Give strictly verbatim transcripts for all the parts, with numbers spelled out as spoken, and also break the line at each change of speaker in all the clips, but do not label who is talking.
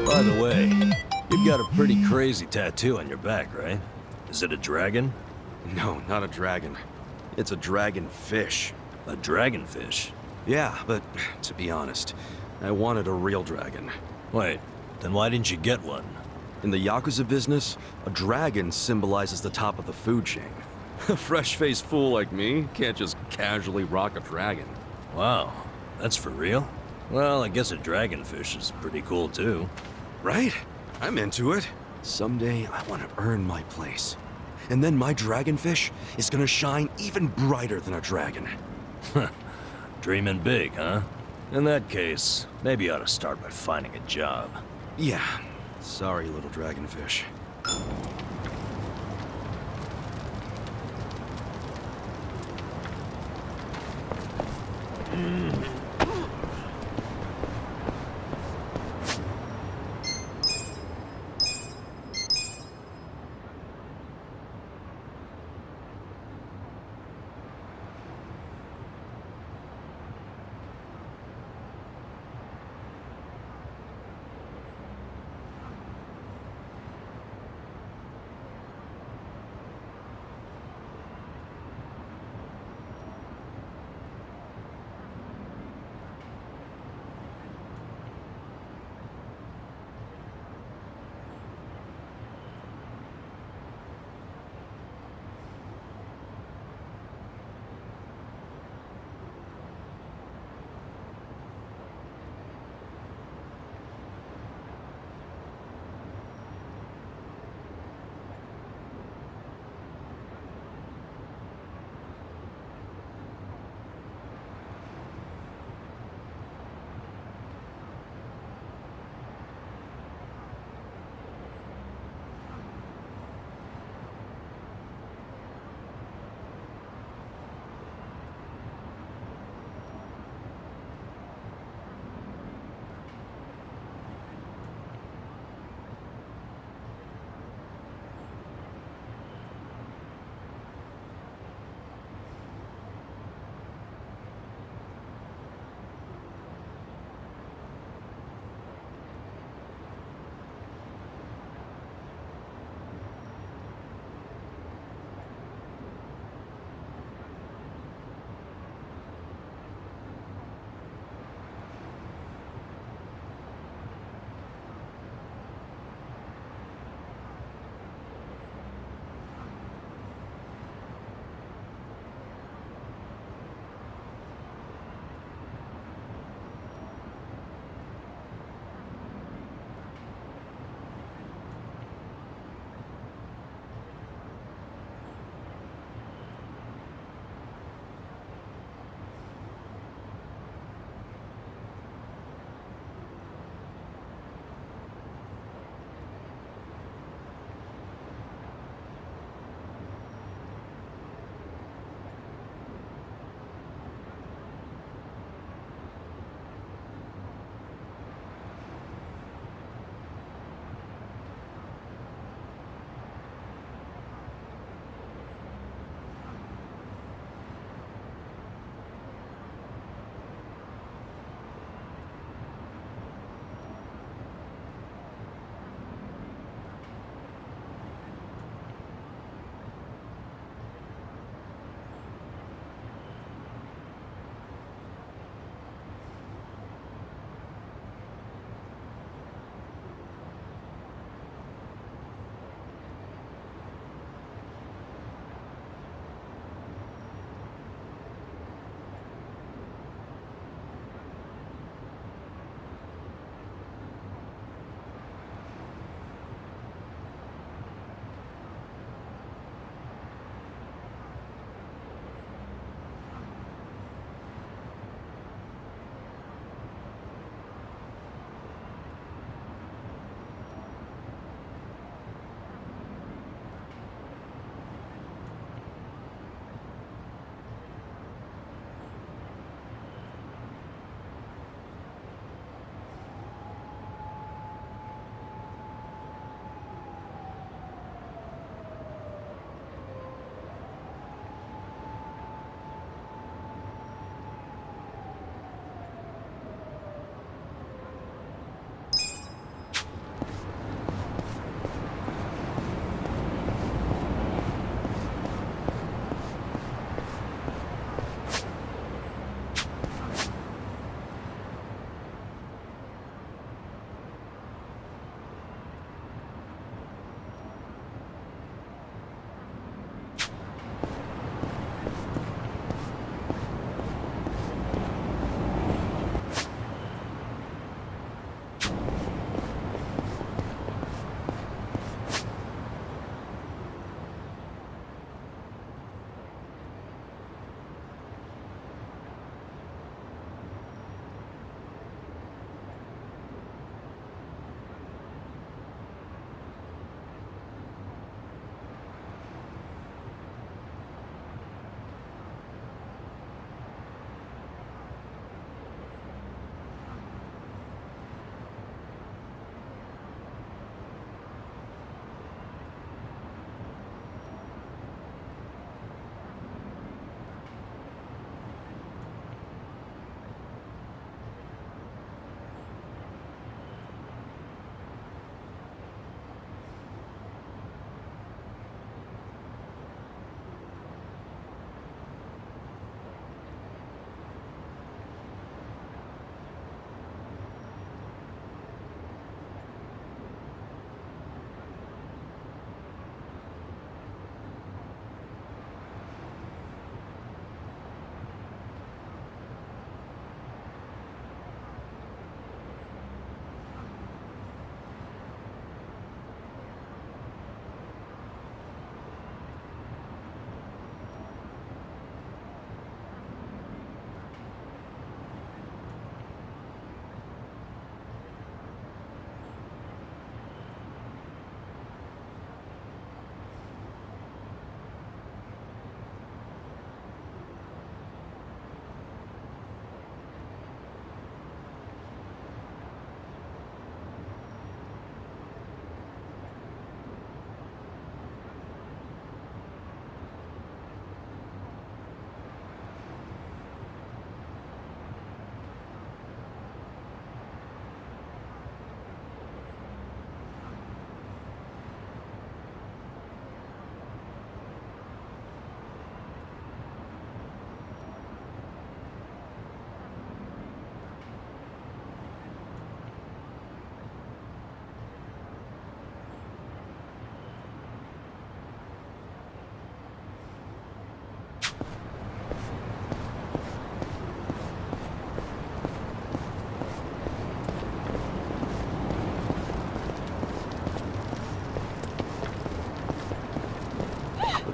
By the way, you've got a pretty crazy tattoo on your back, right? Is it a dragon?
No, not a dragon. It's a dragonfish.
A dragonfish?
Yeah, but to be honest, I wanted a real dragon.
Wait, then why didn't you get one?
In the Yakuza business, a dragon symbolizes the top of the food chain. A fresh-faced fool like me can't just casually rock a dragon.
Wow, that's for real? Well, I guess a dragonfish is pretty cool too.
Right? I'm into it. Someday, I want to earn my place. And then my dragonfish is gonna shine even brighter than a dragon.
Dreaming big, huh? In that case, maybe you ought to start by finding a job.
Yeah. Sorry, little dragonfish.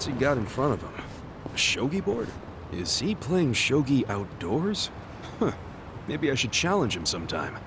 What's he got in front of him? A shogi board? Is he playing shogi outdoors? Huh. Maybe I should challenge him sometime.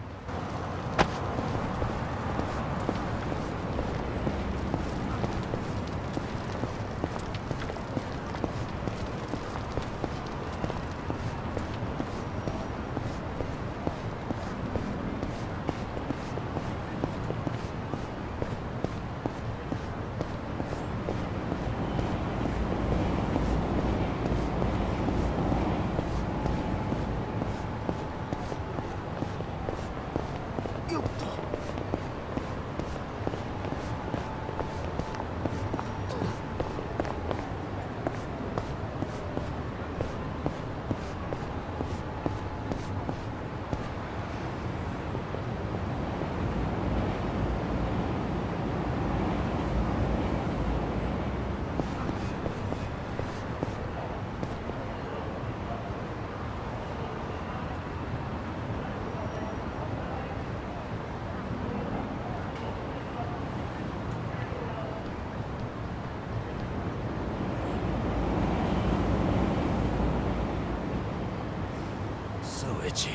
Itchy.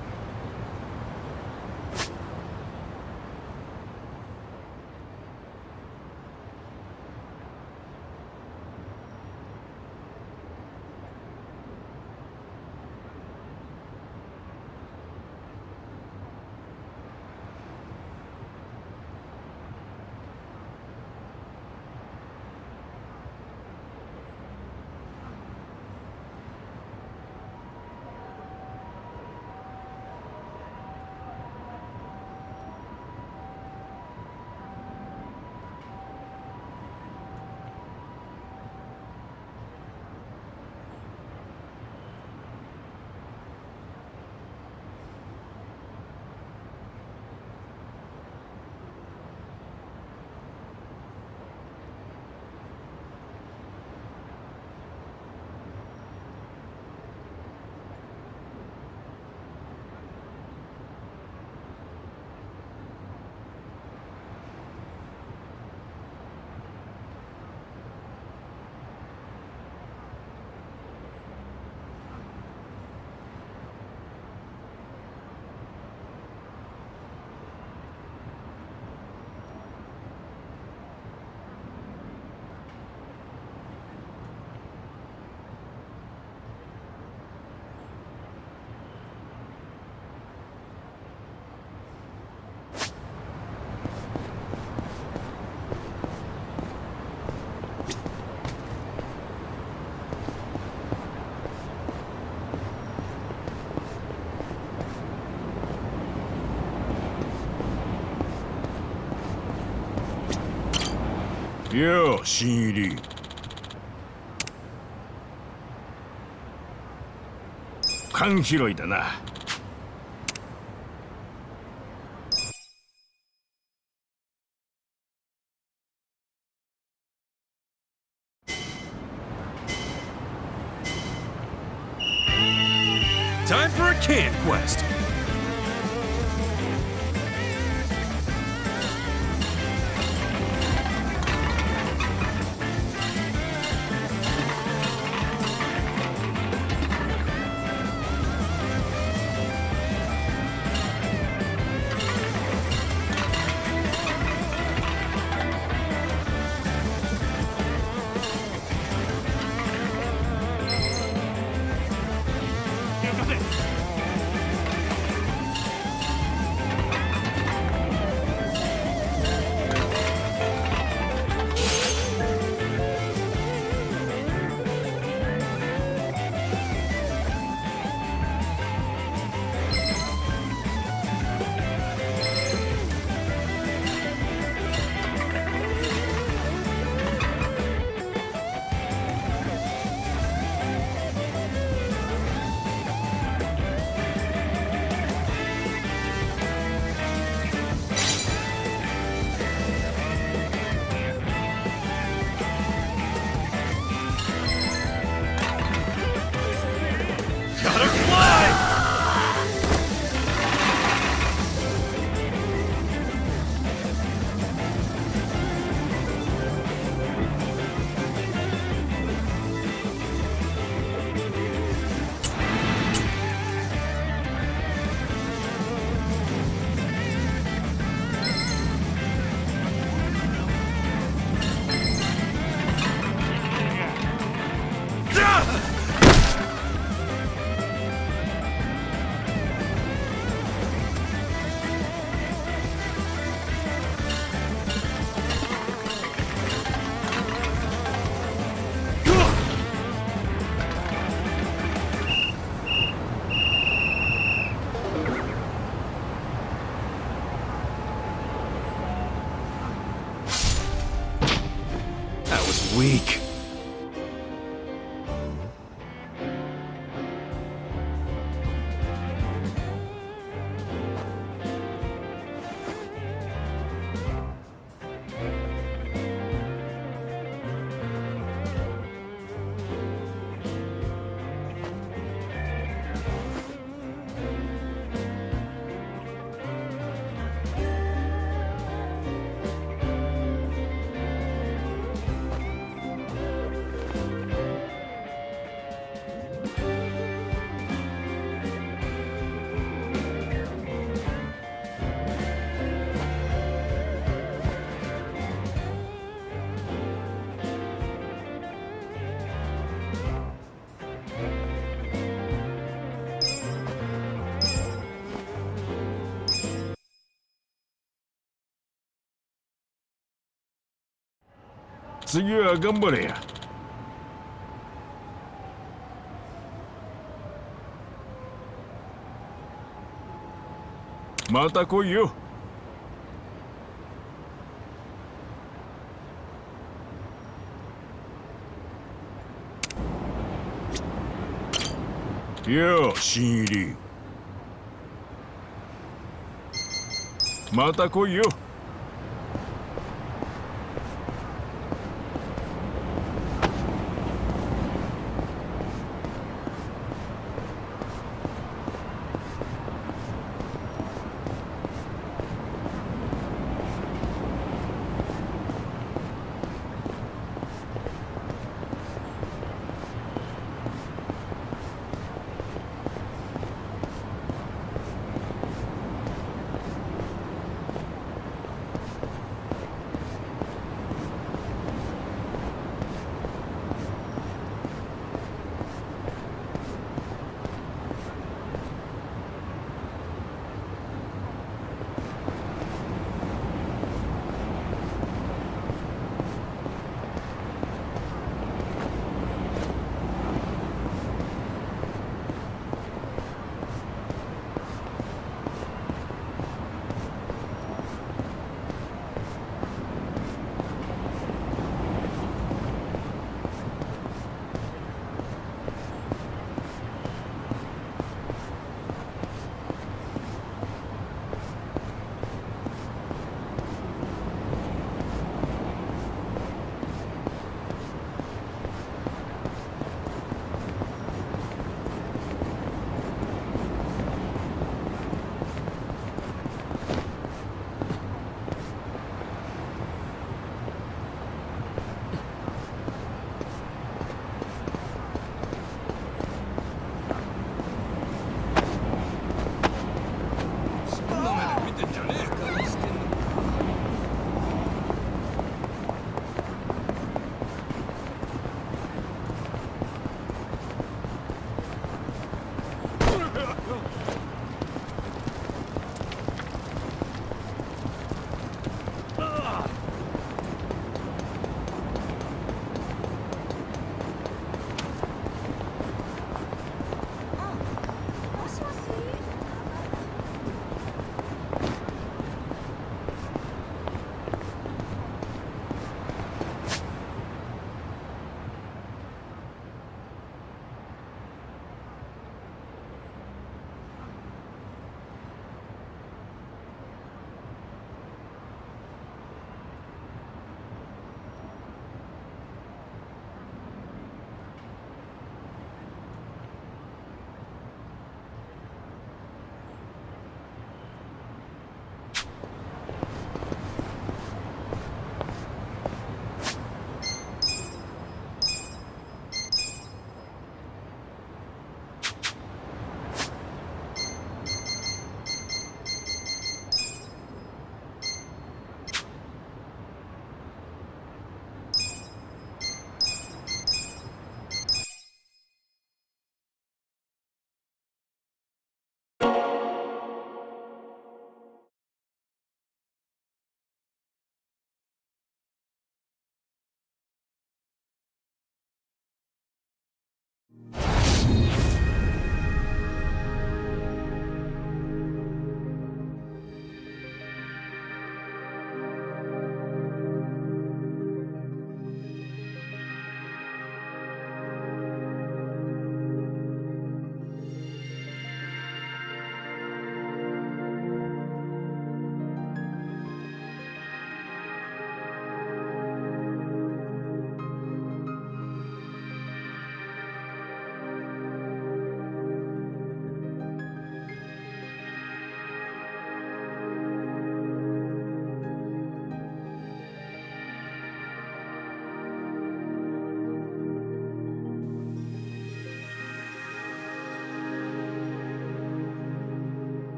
よう、新入り。缶拾いだな。
Time for a can quest! weak.
次は頑張れや。また来いよ。よう、新入り。また来いよ。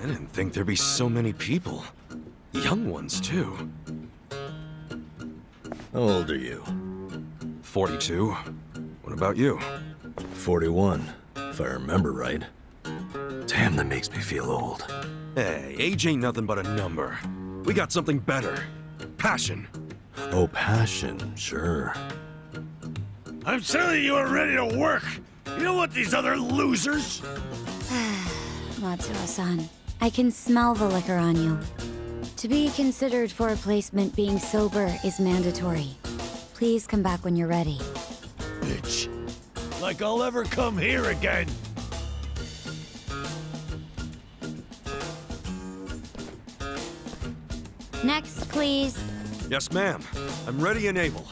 I didn't think there'd be so many people. Young ones, too.
How old are you?
forty-two. What about you?
forty-one, if I remember right. Damn, that makes me feel old.
Hey, age ain't nothing but a number. We got something better. Passion.
Oh, passion, sure.
I'm telling you, we're ready to work. You know what these other losers?
Matsuo-san, I can smell the liquor on you. To be considered for a placement, being sober is mandatory. Please come back when you're ready.
Bitch. Like I'll ever come here again.
Next, please.
Yes, ma'am. I'm ready and able.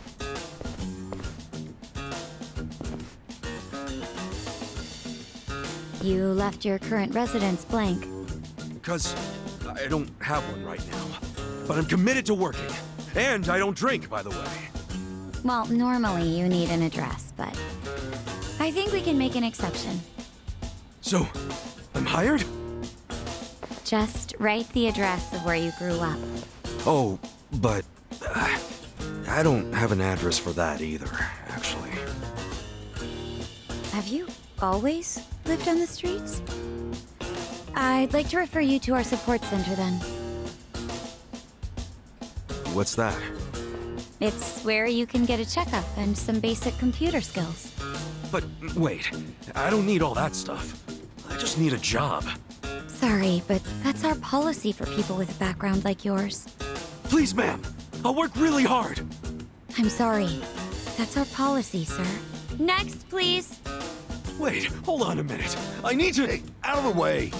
You left your current residence blank.
Because I don't have one right now. But I'm committed to working. And I don't drink, by the way.
Well, normally you need an address, but I think we can make an exception.
So, I'm hired?
Just write the address of where you grew up.
Oh, but uh, I don't have an address for that either, actually.
Have you always lived on the streets? I'd like to refer you to our support center then.
What's that?
It's where you can get a checkup and some basic computer skills.
But wait, I don't need all that stuff. I just need a job.
Sorry, but that's our policy for people with a background like yours.
Please, ma'am. I'll work really hard.
I'm sorry. That's our policy, sir. Next, please.
Wait, hold on a minute. I need to...
Hey, out of the way.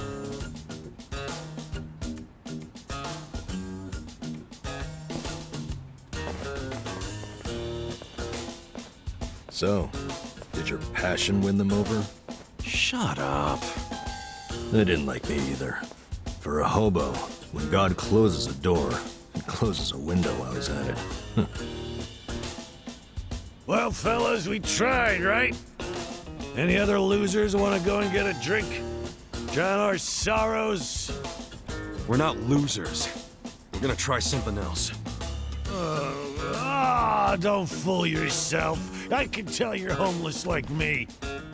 So, did your passion win them over?
Shut up.
They didn't like me either. For a hobo, when God closes a door, he closes a window while he's at it.
Well, fellas, we tried, right? Any other losers want to go and get a drink? Drown our sorrows?
We're not losers. We're gonna try something else.
Uh, ah, don't fool yourself. I can tell you're homeless like me.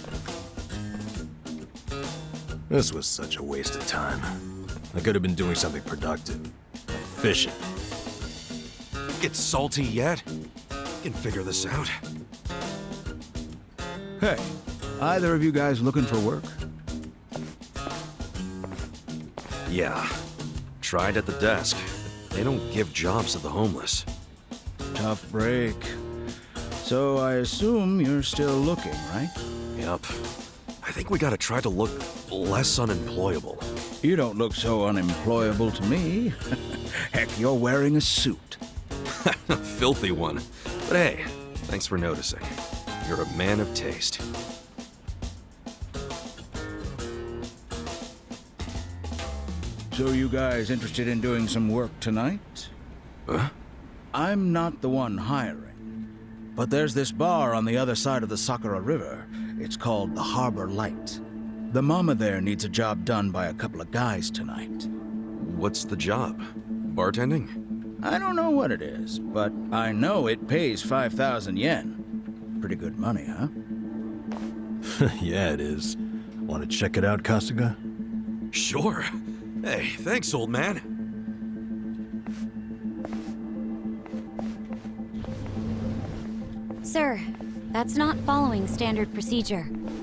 This was such a waste of time. I could have been doing something productive. Like fishing.
Get salty yet? We can figure this out.
Hey, either of you guys looking for work?
Yeah. Tried at the desk. They don't give jobs to the homeless.
Tough break. So I assume you're still looking, right?
Yep. I think we gotta try to look less unemployable.
You don't look so unemployable to me. Heck, you're wearing a suit.
A filthy one. But hey, thanks for noticing. You're a man of taste.
So you guys interested in doing some work tonight?
Huh?
I'm not the one hiring. But there's this bar on the other side of the Sakura River. It's called the Harbor Light. The mama there needs a job done by a couple of guys tonight.
What's the job? Bartending?
I don't know what it is, but I know it pays five thousand yen. Pretty good money, huh?
Yeah, it is. Want to check it out, Kasuga?
Sure. Hey, thanks, old man.
Sir, that's not following standard procedure.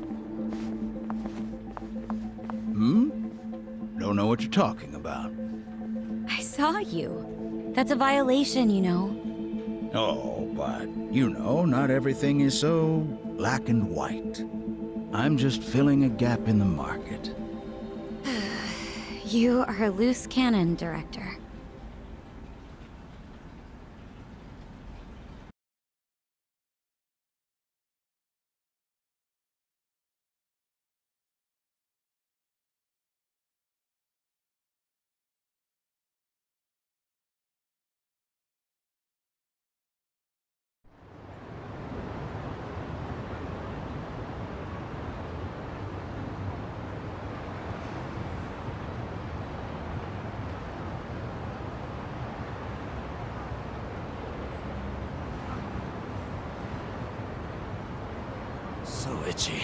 Hmm? Don't know what you're talking about.
I saw you. That's a violation, you know.
Oh, but, you know, not everything is so black and white. I'm just filling a gap in the market.
You are a loose cannon, Director.
So itchy.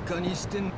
カにしてん。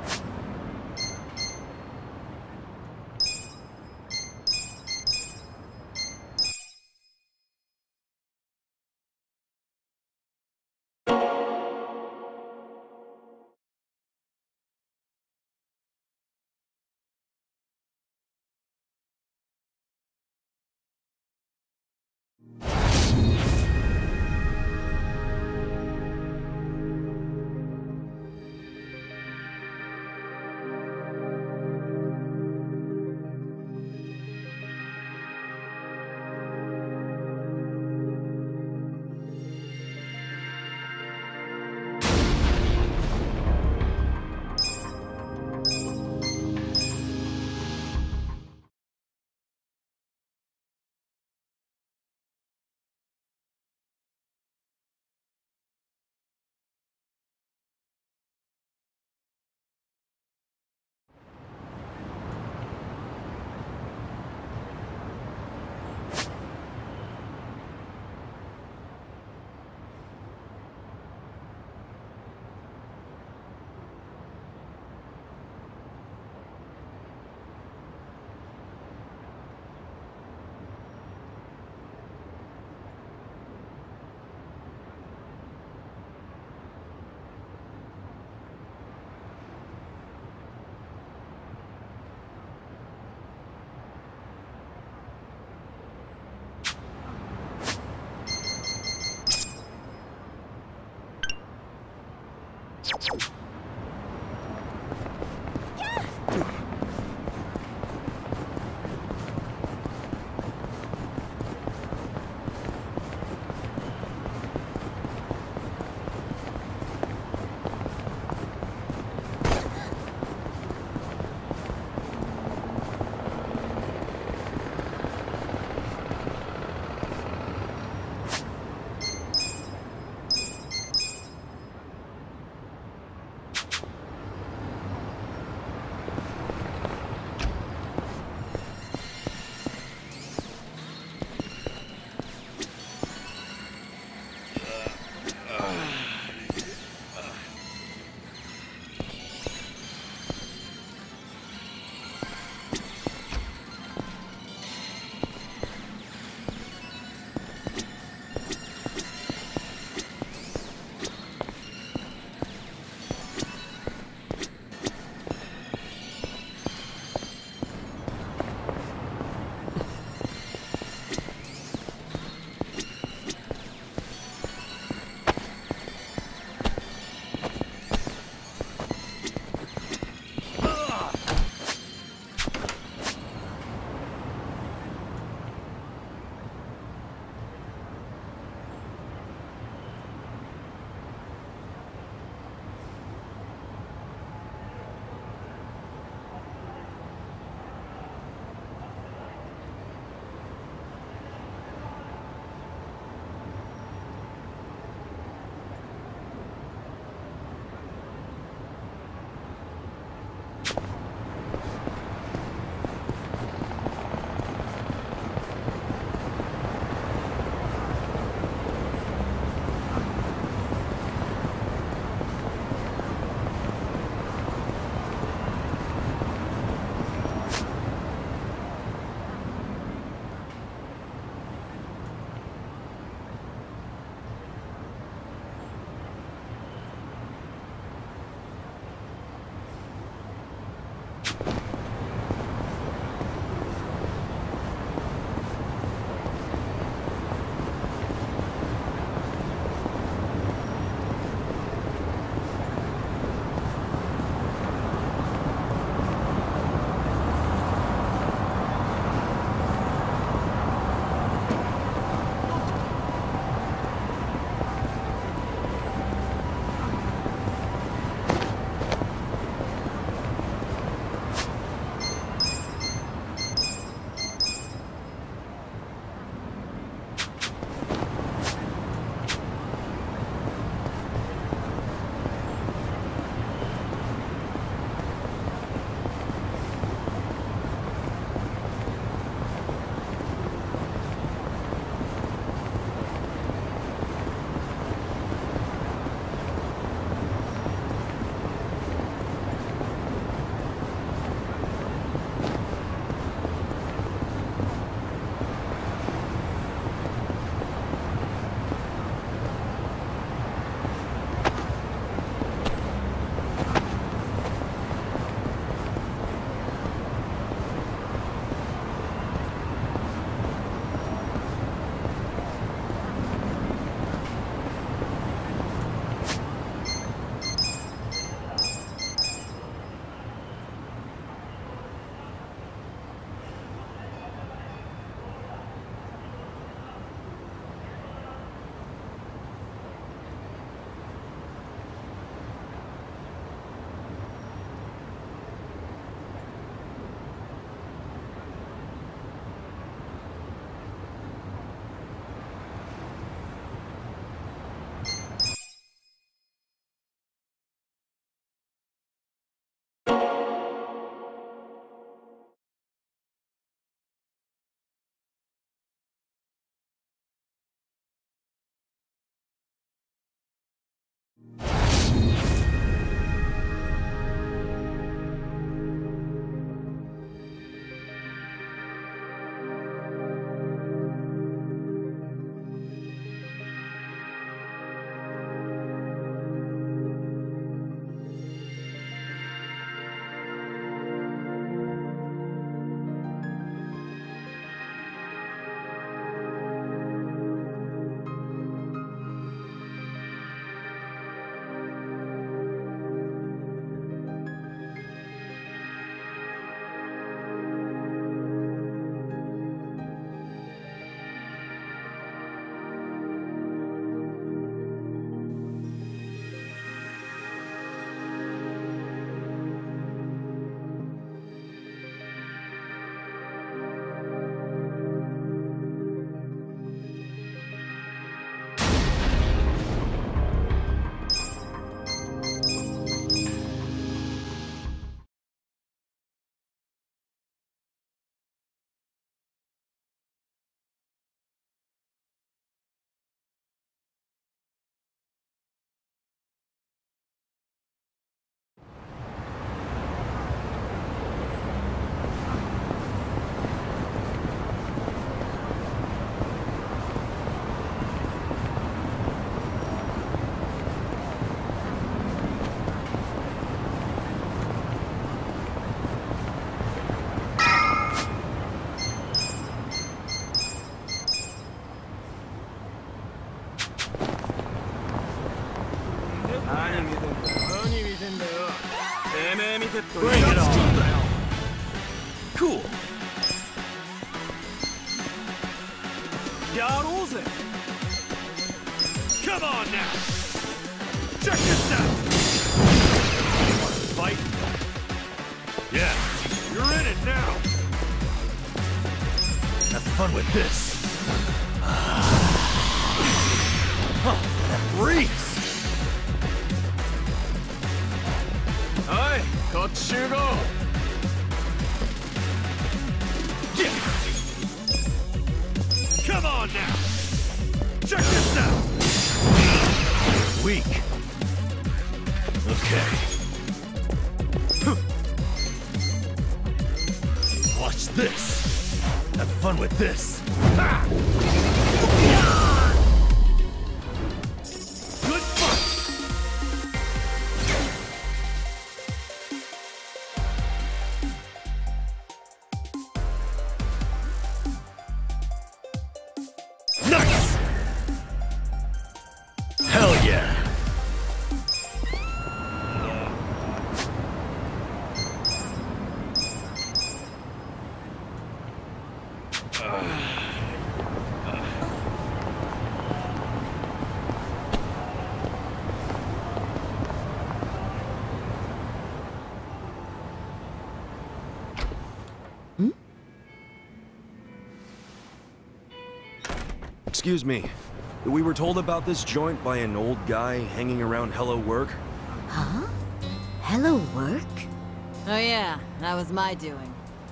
Bring it on.
Cool.
Come on now. Check this out. Want to fight? Yeah, you're in it now. Have fun with this. Oh, that reeks.
はいこっち集合
Yeah. Come on now. Check this out. Weak. Okay. Watch this. Have fun with this. Ah! Good fight. Nice. Hell yeah.
Excuse me. We were told about this joint by an old guy hanging around Hello Work.
Huh? Hello, work?
Oh yeah, that was my doing.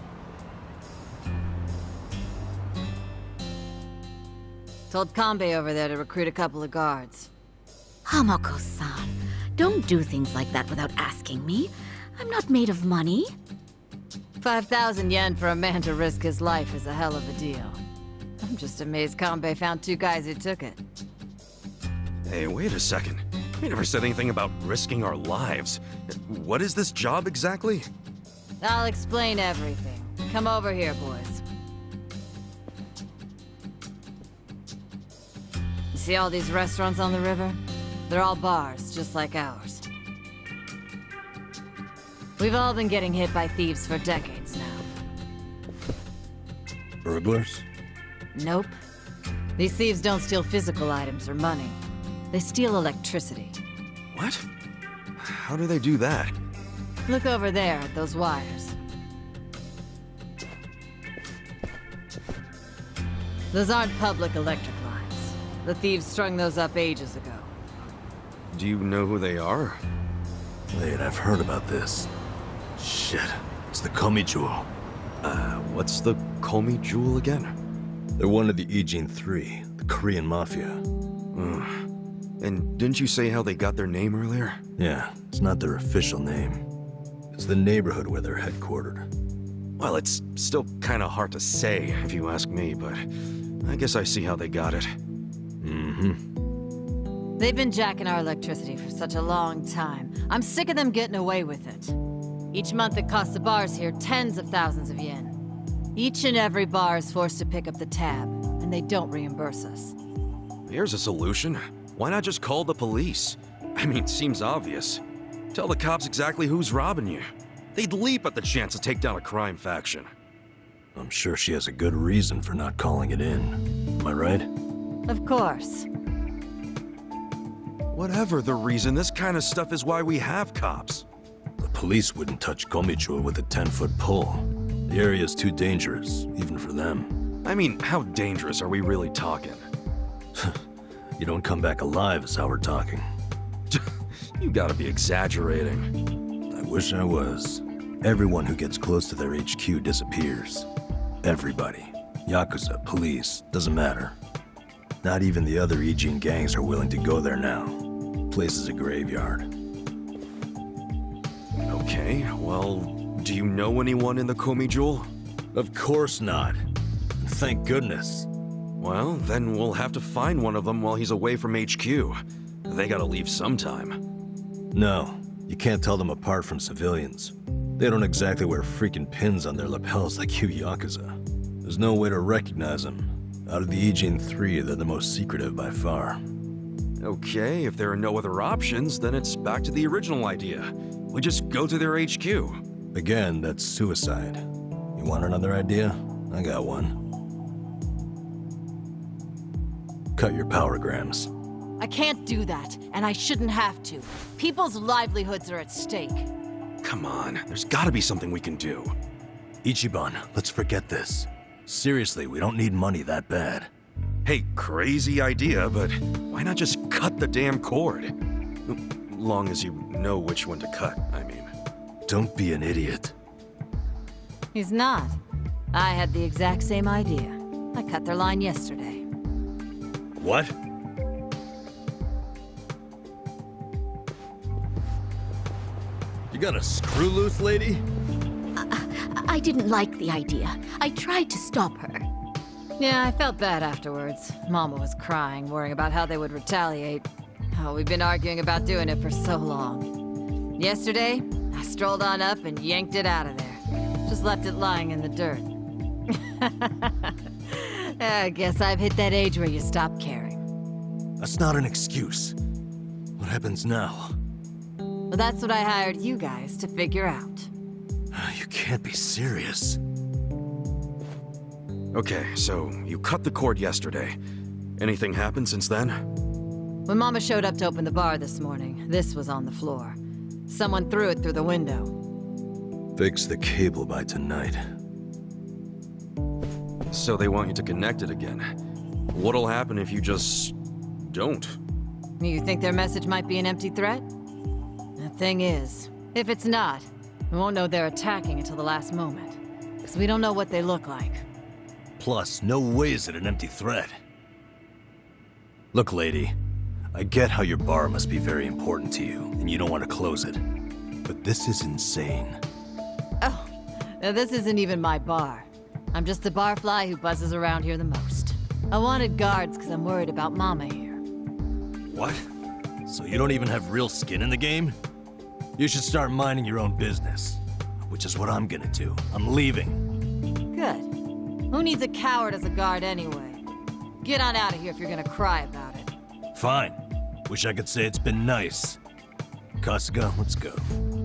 Told Kanbei over there to recruit a couple of guards.
Hamako-san, don't do things like that without asking me. I'm not made of money.
Five thousand yen for a man to risk his life is a hell of a deal. I'm just amazed Kanbei found two guys who took it.
Hey, wait a second. We never said anything about risking our lives. What is this job exactly?
I'll explain everything. Come over here, boys. You see all these restaurants on the river? They're all bars, just like ours. We've all been getting hit by thieves for decades now.
Burglars?
Nope. These thieves don't steal physical items or money. They steal electricity.
What? How do they do that?
Look over there at those wires. Those aren't public electric lines. The thieves strung those up ages ago.
Do you know who they are?
Wait, I've heard about this. Shit, it's the Komi Jewel.
Uh, what's the Komi Jewel again?
They're one of the Ijin Three, the Korean Mafia.
Uh, and didn't you say how they got their name earlier?
Yeah, it's not their official name. It's the neighborhood where they're headquartered.
Well, it's still kind of hard to say, if you ask me, but I guess I see how they got it.
Mm-hmm.
They've been jacking our electricity for such a long time. I'm sick of them getting away with it. Each month it costs the bars here tens of thousands of yen. Each and every bar is forced to pick up the tab, and they don't reimburse us.
Here's a solution. Why not just call the police? I mean, seems obvious. Tell the cops exactly who's robbing you. They'd leap at the chance to take down a crime faction.
I'm sure she has a good reason for not calling it in. Am I right?
Of course.
Whatever the reason, this kind of stuff is why we have cops.
The police wouldn't touch Komichua with a ten-foot pole. The area's too dangerous, even for them.
I mean, how dangerous are we really talking?
You don't come back alive is how we're talking.
You gotta be exaggerating.
I wish I was. Everyone who gets close to their H Q disappears. Everybody. Yakuza, police, doesn't matter. Not even the other Ijin gangs are willing to go there now. Place is a graveyard.
Okay, well, do you know anyone in the Komi Jewel?
Of course not. Thank goodness.
Well, then we'll have to find one of them while he's away from H Q. They gotta leave sometime.
No, you can't tell them apart from civilians. They don't exactly wear freaking pins on their lapels like you Yakuza. There's no way to recognize them. Out of the Ijin Three, they're the most secretive by far.
Okay, if there are no other options, then it's back to the original idea. We just go to their H Q.
Again, that's suicide. You want another idea? I got one. Cut your powergrams.
I can't do that, and I shouldn't have to. People's livelihoods are at stake.
Come on, there's gotta be something we can do.
Ichiban, let's forget this. Seriously, we don't need money that bad.
Hey, crazy idea, but why not just cut the damn cord? Long as you know which one to cut, I mean.
Don't be an idiot.
He's not. I had the exact same idea. I cut their line yesterday.
What?
You got a screw loose, lady?
I, I didn't like the idea. I tried to stop her.
Yeah, I felt bad afterwards. Mama was crying, worrying about how they would retaliate. Oh, we've been arguing about doing it for so long. Yesterday, I strolled on up and yanked it out of there. Just left it lying in the dirt. I guess I've hit that age where you stop caring.
That's not an excuse. What happens now?
Well, that's what I hired you guys to figure out.
You can't be serious.
Okay, so you cut the cord yesterday. Anything happened since then?
When Mama showed up to open the bar this morning, this was on the floor. Someone threw it through the window.
Fix the cable by tonight.
So they want you to connect it again. What'll happen if you just... don't?
You think their message might be an empty threat? The thing is, if it's not, we won't know they're attacking until the last moment. Because we don't know what they look like.
Plus, no way is it an empty threat. Look, lady, I get how your bar must be very important to you, and you don't want to close it. But this is insane.
Oh, now this isn't even my bar. I'm just the barfly who buzzes around here the most. I wanted guards because I'm worried about Mama here.
What? So you don't even have real skin in the game? You should start minding your own business. Which is what I'm gonna do. I'm leaving.
Good. Who needs a coward as a guard anyway? Get on out of here if you're gonna cry about it.
Fine. Wish I could say it's been nice. Kasuga, let's go.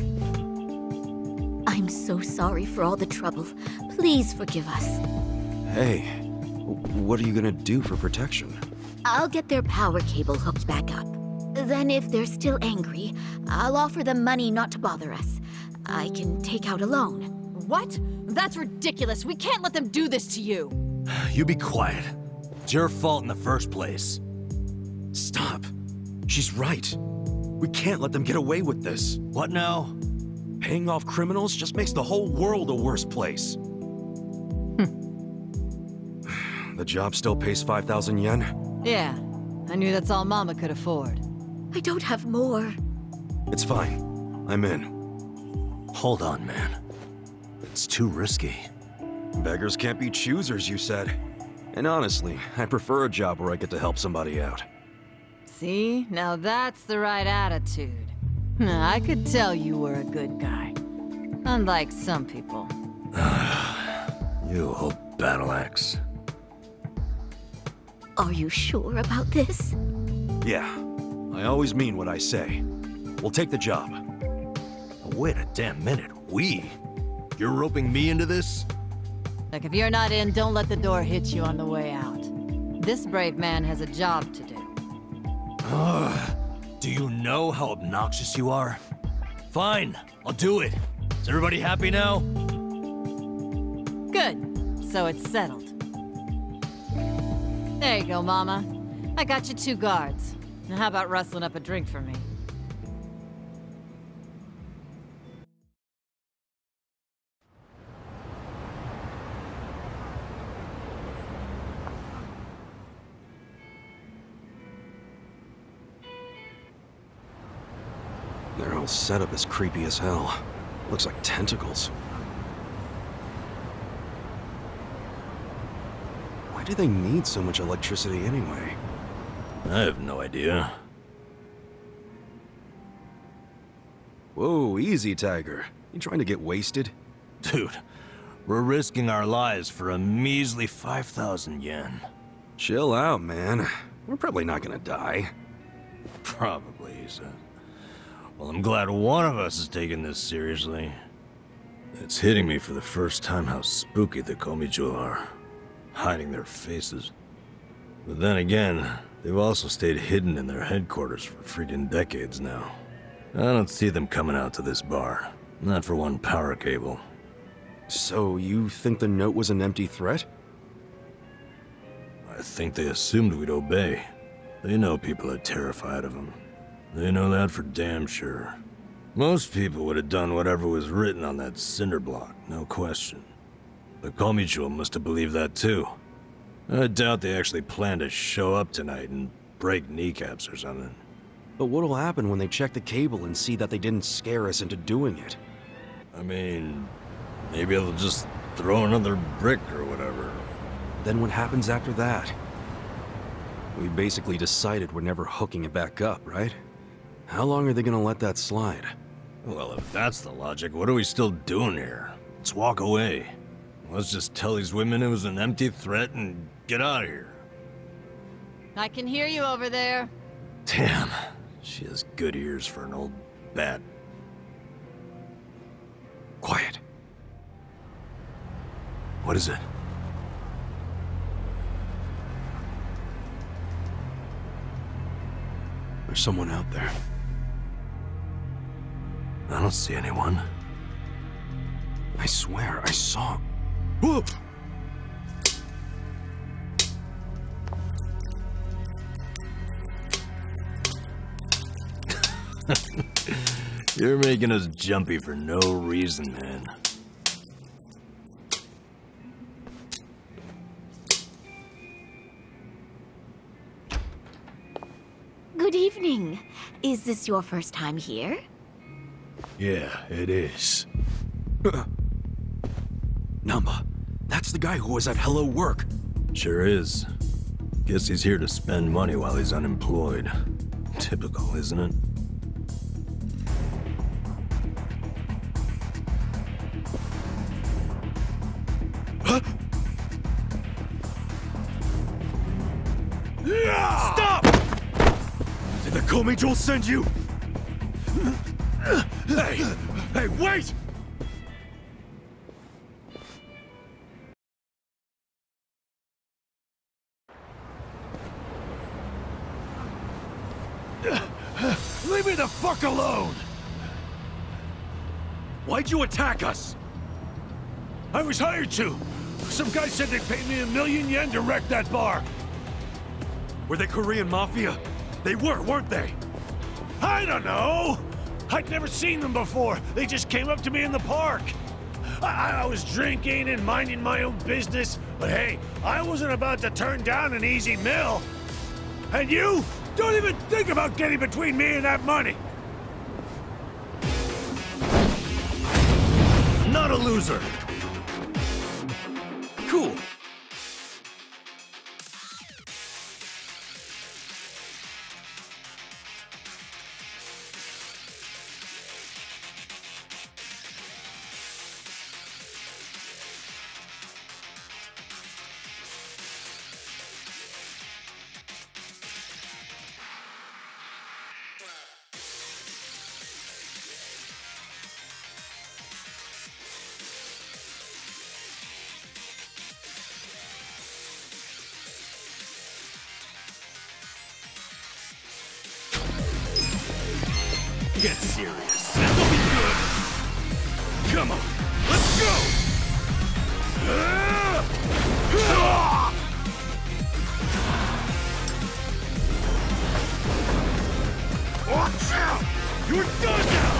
I'm so sorry for all the trouble. Please forgive us.
Hey, what are you gonna do for protection?
I'll get their power cable hooked back up. Then if they're still angry, I'll offer them money not to bother us. I can take out a loan.
What? That's ridiculous. We can't let them do this to you.
You be quiet. It's your fault in the first place.
Stop. She's right. We can't let them get away with this.
What now?
Paying off criminals just makes the whole world a worse place. The job still pays five thousand yen?
Yeah. I knew that's all Mama could afford.
I don't have more.
It's fine. I'm in.
Hold on, man. It's too risky.
Beggars can't be choosers, you said. And honestly, I prefer a job where I get to help somebody out.
See? Now that's the right attitude. I could tell you were a good guy. Unlike some people.
You old battle axe.
Are you sure about this?
Yeah. I always mean what I say. We'll take the job.
Wait a damn minute. We? You're roping me into this?
Like, if you're not in, don't let the door hit you on the way out. This brave man has a job to do.
Ugh. Do you know how obnoxious you are? Fine, I'll do it. Is everybody happy now?
Good. So it's settled. There you go, Mama. I got you two guards. Now how about rustling up a drink for me?
Their whole setup is creepy as hell. Looks like tentacles. Why do they need so much electricity anyway?
I have no idea.
Whoa, easy, Tiger. You trying to get wasted?
Dude, we're risking our lives for a measly five thousand yen.
Chill out, man. We're probably not gonna die.
Probably, he said. Well, I'm glad one of us is taking this seriously. It's hitting me for the first time how spooky the Komichu are, hiding their faces. But then again, they've also stayed hidden in their headquarters for freaking decades now. I don't see them coming out to this bar. Not for one power cable.
So you think the note was an empty threat?
I think they assumed we'd obey. They know people are terrified of them. They know that for damn sure. Most people would have done whatever was written on that cinder block, no question. The Komichu must have believed that too. I doubt they actually planned to show up tonight and break kneecaps or something.
But what'll happen when they check the cable and see that they didn't scare us into doing it?
I mean, maybe they'll just throw another brick or whatever.
Then what happens after that? We basically decided we're never hooking it back up, right? How long are they gonna let that slide?
Well, if that's the logic, what are we still doing here? Let's walk away. Let's just tell these women it was an empty threat and get out of here.
I can hear you over there.
Damn, she has good ears for an old bat.
Quiet.
What is it?
There's someone out there.
I don't see anyone.
I swear, I saw... Whoa!
You're making us jumpy for no reason, man.
Good evening. Is this your first time here?
Yeah, it is.
Namba, that's the guy who was at Hello Work.
Sure is. Guess he's here to spend money while he's unemployed. Typical, isn't it?
Huh?
Stop! Did the Komichu send you? Hey! Hey, wait! Leave me the fuck alone! Why'd you attack us? I was hired to. Some guy said they'd pay me a million yen to wreck that bar. Were they Korean mafia? They were, weren't they? I don't know! I'd never seen them before. They just came up to me in the park. I, I was drinking and minding my own business, but hey, I wasn't about to turn down an easy meal. And you? Don't even think about getting between me and that money. Not a loser.
Cool.
Get serious. This'll be good. Come on, let's go! Watch out! You're done now!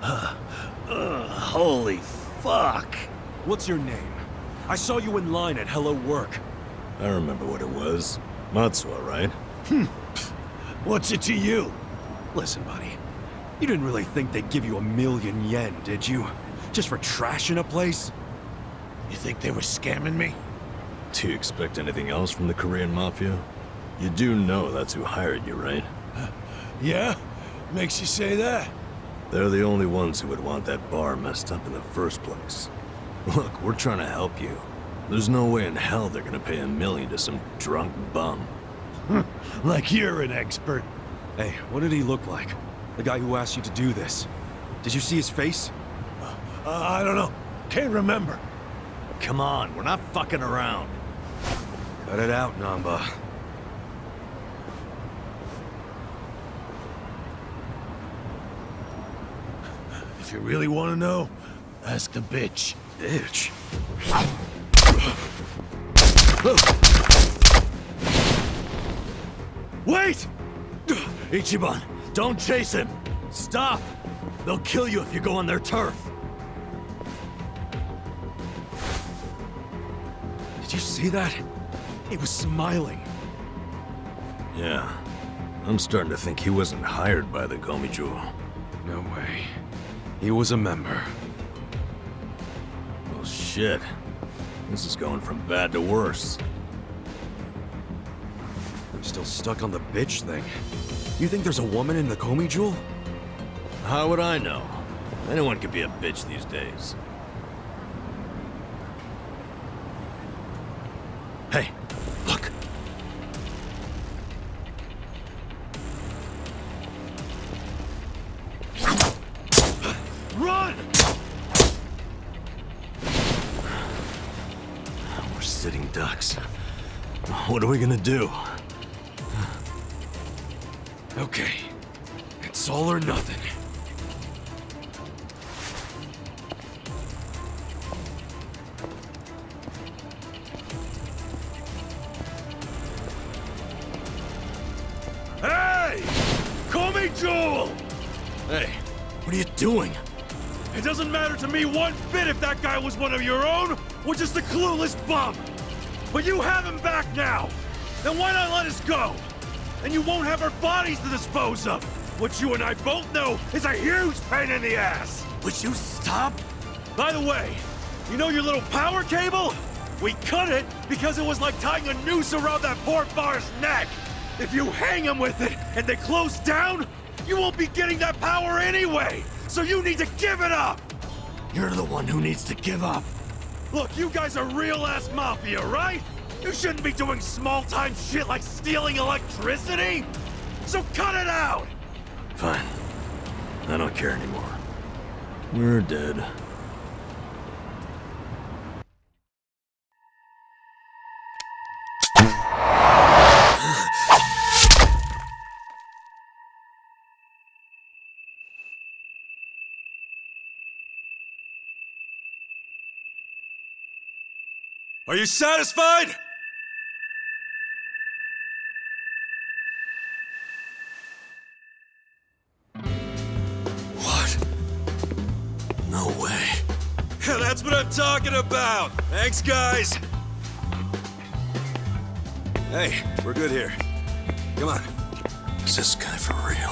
Uh, holy fuck.
What's your name? I saw you in line at Hello Work.
I remember what it was. Matsuo, right?
Hmm. What's it to you?
Listen, buddy. You didn't really think they'd give you a million yen, did you? Just for trashing a place?
You think they were scamming me?
Do you expect anything else from the Korean Mafia? You do know that's who hired you, right?
Yeah? Makes you say that?
They're the only ones who would want that bar messed up in the first place. Look, we're trying to help you. There's no way in hell they're gonna pay a million to some drunk bum.
Like you're an expert.
Hey, what did he look like? The guy who asked you to do this. Did you see his face?
Uh, I don't know. Can't remember.
Come on, we're not fucking around.
Cut it out, Namba.
If you really want to know, ask the bitch.
Bitch?
Wait! Ichiban, don't chase him! Stop! They'll kill you if you go on their turf.
Did you see that? He was smiling.
Yeah. I'm starting to think he wasn't hired by the Gomijo.
No way. He was a member.
Well, shit. This is going from bad to worse.
I'm still stuck on the bitch thing. You think there's a woman in the Komi Jewel?
How would I know? Anyone could be a bitch these days. Hey, look!
Run!
We're sitting ducks. What are we gonna do?
Okay. It's all or nothing.
Hey! Komi Jewel!
Hey, what are you doing?
It doesn't matter to me one bit if that guy was one of your own, or just a clueless bum. But you have him back now. Then why not let us go? And you won't have our bodies to dispose of. What you and I both know is a huge pain in the ass.
Would you stop?
By the way, you know your little power cable? We cut it because it was like tying a noose around that poor bar's neck. If you hang him with it and they close down, you won't be getting that power anyway. So you need to give it up.
You're the one who needs to give up.
Look, you guys are real-ass mafia, right? You shouldn't be doing small-time shit like stealing electricity. So cut it out.
Fine. I don't care anymore. We're dead.
Are you satisfied?
What? No way.
That's what I'm talking about! Thanks, guys! Hey, we're good here. Come on.
Is this guy for real?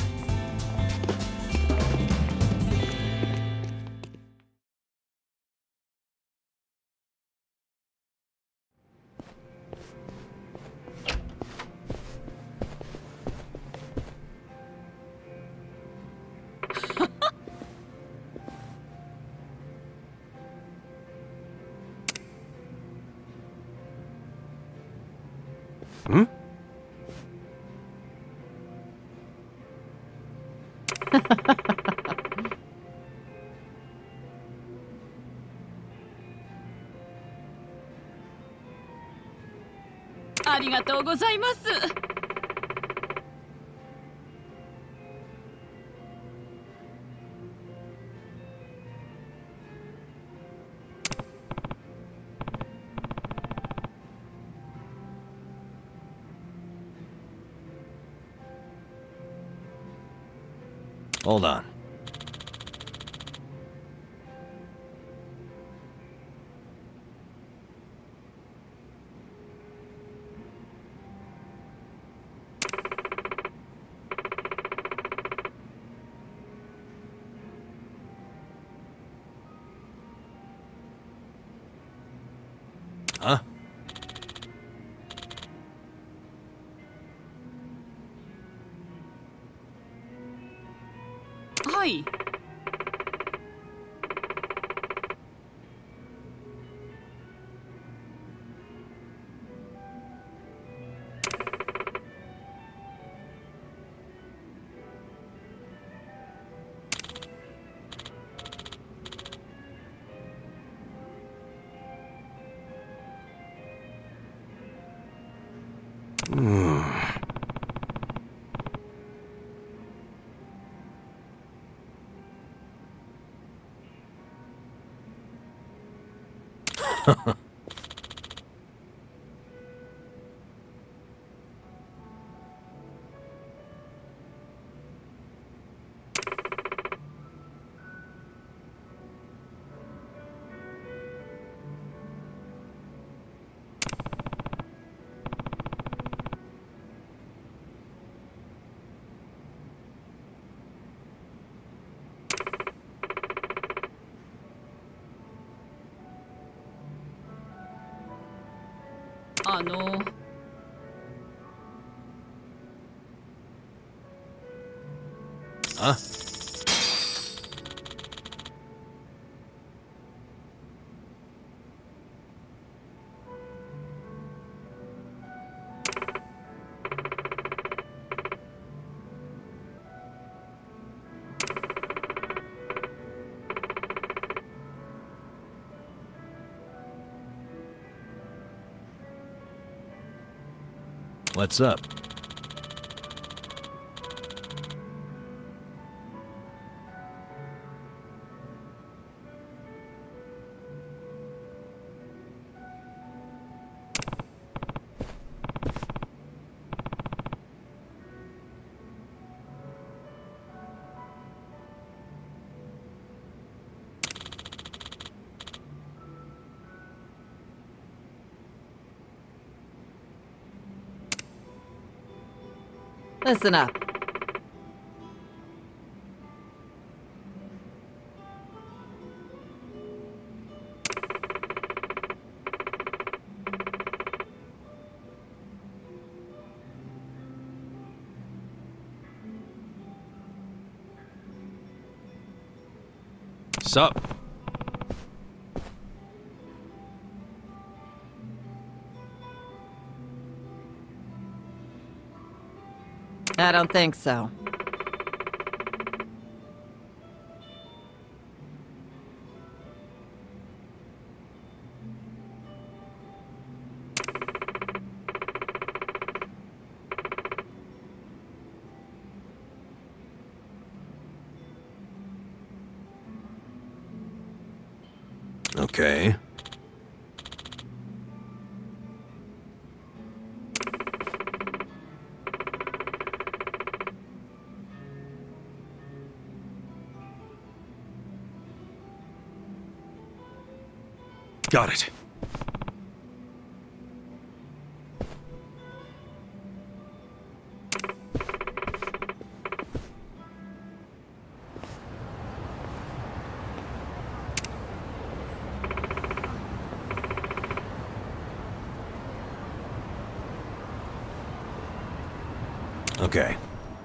Hmm?
Hold on.
はい。あの
あ
What's up?
Listen up.
Sup?
I don't think so.
Okay.
Got it.
Okay.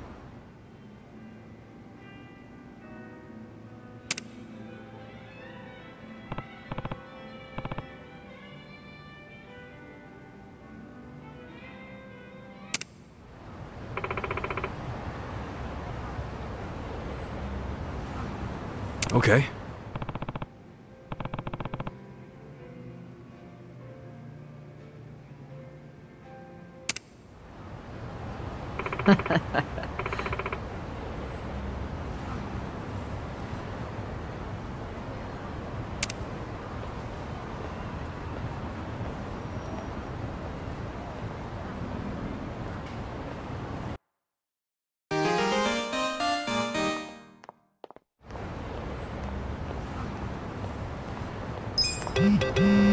Okay.
Mm-hmm.